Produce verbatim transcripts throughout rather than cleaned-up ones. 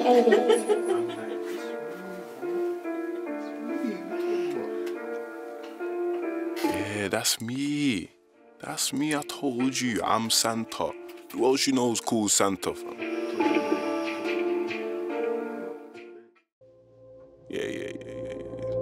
Yeah, that's me. That's me, I told you, I'm Santa. Who else you know is called Santa, fam? Yeah, yeah, yeah, yeah,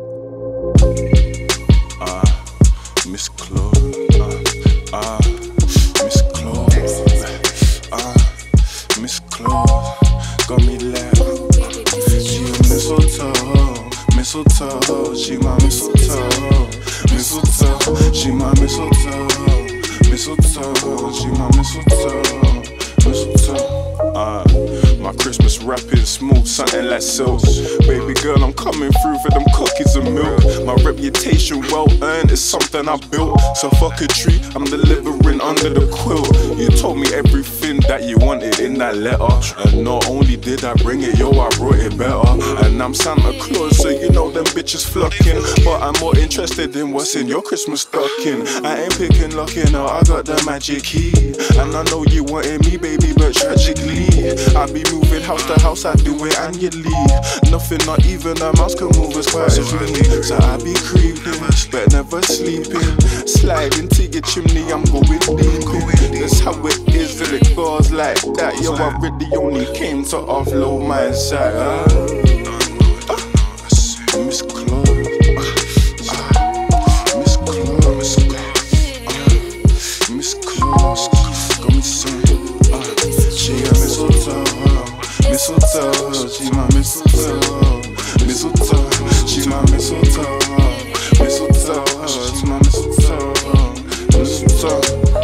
yeah. Ah, uh, Miss Claude. Ah, uh, uh, Miss Claude. Ah, uh, Miss Claude. Got me left. She a mistletoe, mistletoe. She my mistletoe, mistletoe. She my mistletoe, mistletoe. She my mistletoe, mistletoe. Ah, uh, my Christmas wrapping smooth, something like silk. Baby girl, I'm coming through for them cookies and milk. My reputation well earned is something I built. So fuck a tree, I'm delivering under the quilt. You told me everything that you wanted in that letter, and not only did I bring it, yo, I brought it better. And I'm Santa Claus, so you know them bitches flocking. But I'm more interested in what's in your Christmas stocking. I ain't picking locking out, I got the magic key. And I know you wanted me, baby, but tragically I be moving house to house, I do it annually. Nothing, not even a mouse can move as quiet as me. So I be creeping, but never sleeping. Sliding to your chimney, I'm going deep in. That's how it is, and it goes like that. Yo, I really only came to offload my anxiety. uh, uh, Miss Claude, uh, uh, Miss Claude, Miss Claude, uh, Miss Claude, got me some. Uh, she got mistletoe, mistletoe. She my mistletoe, mistletoe. She my mistletoe, mistletoe. She my mistletoe, mistletoe.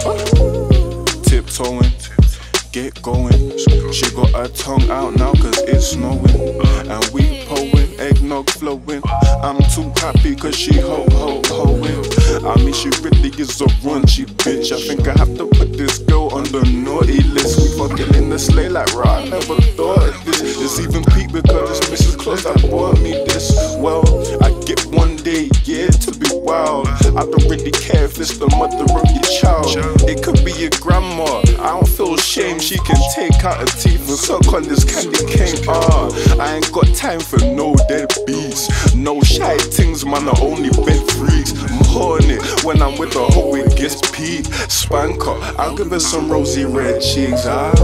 Tiptoeing, get going. She got her tongue out now cause it's snowing. And we poing, eggnog flowing. I'm too happy cause she ho ho hoing. I mean she really is a raunchy bitch. I think I have to put this girl on the naughty list. We fucking in the sleigh like right, I never thought of this. It's even peak because it's Missus Claus that bought me this. Well, I get one day, yeah, to be wild. I don't really care if it's the mother of your child. It could be your grandma, I don't feel shame. She can take out her teeth and suck on this candy cane. Ah, I ain't got time for no dead beats. No shy things, man, I only bed freaks. I'm horny when I'm with the hoe, it gets peak. Spanker, I'll give her some rosy red cheeks. Ah,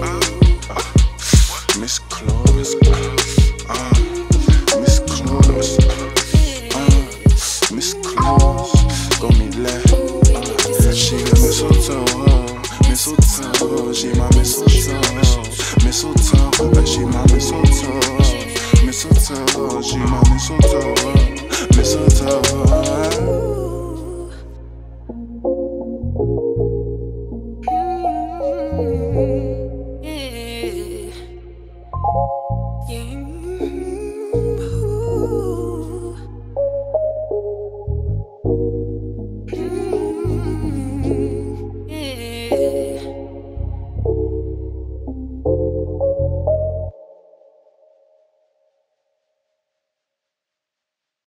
Miss Claude, Miss Claude, uh, Miss Claude, uh, Miss Claude, got me left. Uh, she got mistletoe, mistletoe. She my mistletoe, mistletoe. She my mistletoe, mistletoe. She my mistletoe, mistletoe. Yeah.